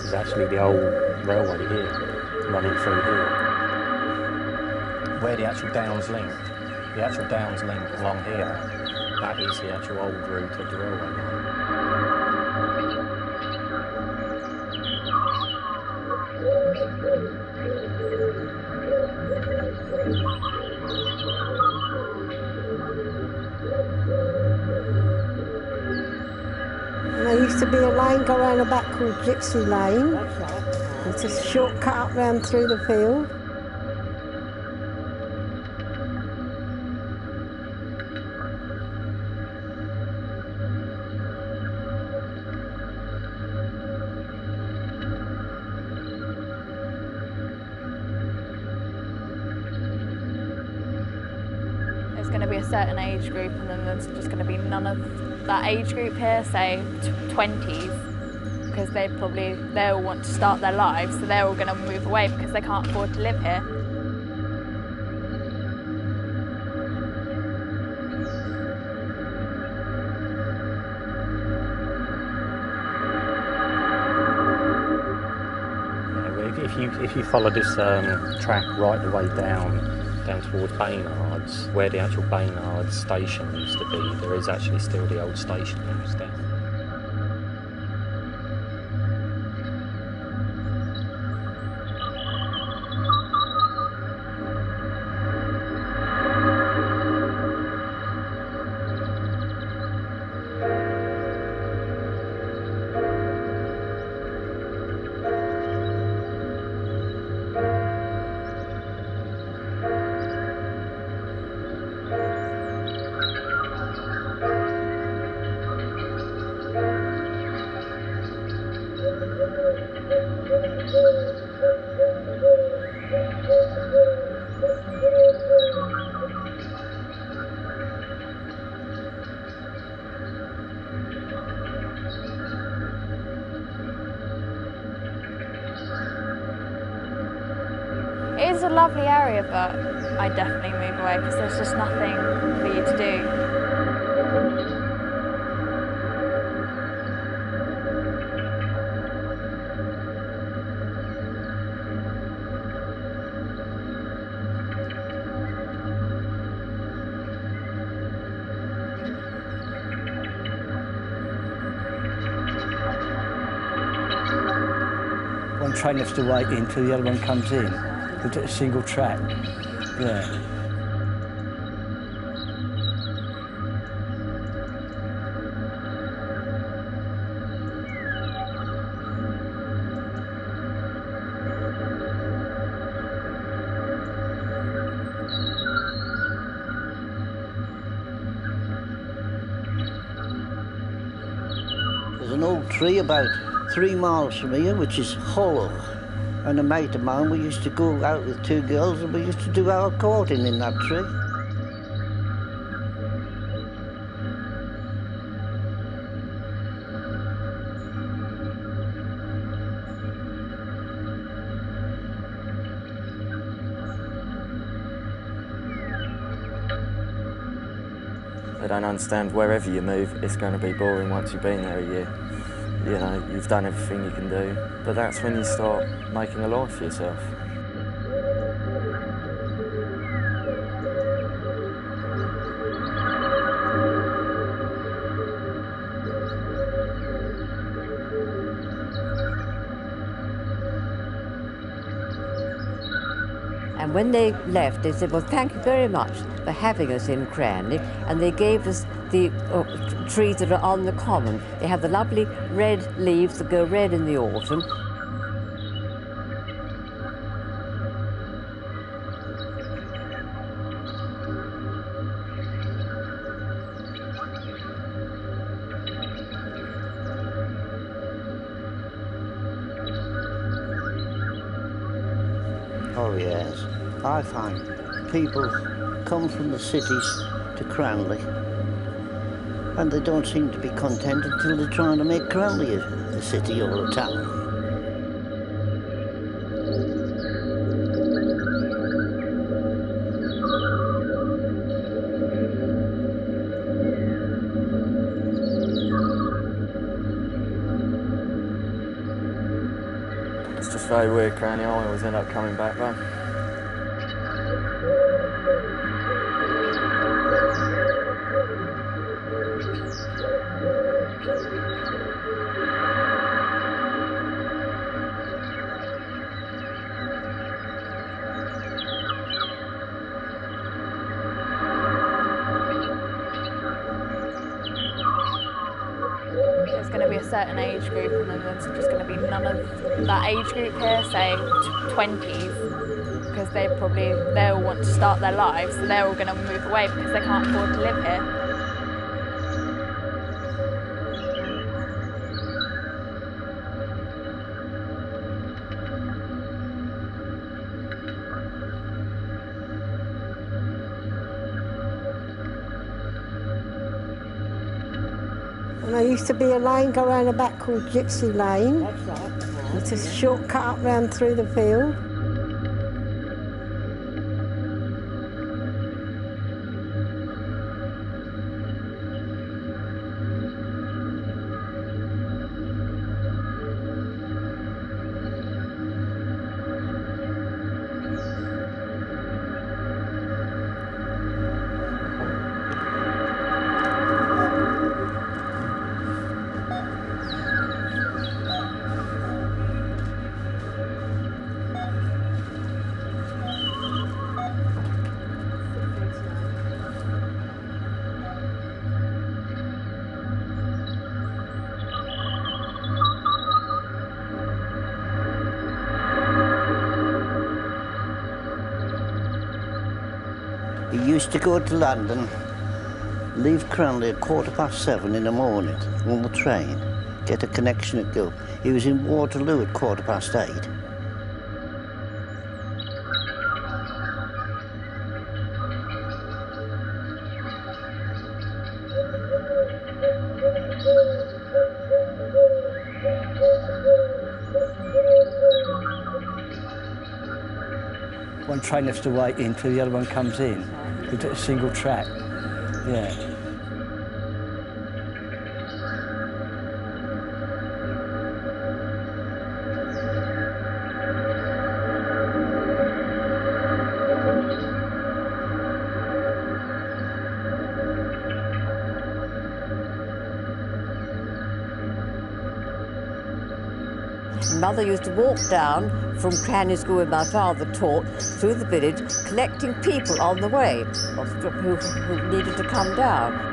is actually the old railway here, running through here. Where the actual downs link, along here, that is the actual old route of the railway line. There used to be a lane go round the back called Gypsy Lane. It's a shortcut up round through the field. There's going to be a certain age group, and then there's just going to be none of that age group here, say 20s, because they'll want to start their lives, so they're all going to move away because they can't afford to live here. If you follow this track right the way down towards Baynard's, where the actual Baynard's station used to be, there is actually still the old station house down there. It is a lovely area, but I definitely move away because there's just nothing for you to do. One train has to wait in till the other one comes in. It's a single track. Yeah. There's an old tree about 3 miles from here, which is hollow. And a mate of mine, we used to go out with 2 girls and we used to do our courting in that tree. I don't understand, wherever you move, it's going to be boring once you've been there a year. You know, you've done everything you can do, but that's when you start making a life for yourself. And when they left, they said, well, thank you very much for having us in Cranleigh. And they gave us the trees that are on the common. They have the lovely red leaves that go red in the autumn. Oh yes, I find people come from the cities to Cranleigh and they don't seem to be content until they're trying to make Cranleigh a city or a town. very weird, Cranleigh. I always end up coming back though. There's going to be a certain age group and then there's just going to be none of that age group here, say 20s, because they'll want to start their lives, so they're all going to move away because they can't afford to live here. And there used to be a lane go round the back called Gypsy Lane. It's a shortcut up round through the field. He used to go to London, leave Cranleigh at 7:15 in the morning on the train, get a connection at Guildford. He was in Waterloo at 8:15. One train has to wait in till the other one comes in. It's a single track. Yeah. Mother used to walk down from Cranleigh School where my father taught, through the village, collecting people on the way who needed to come down.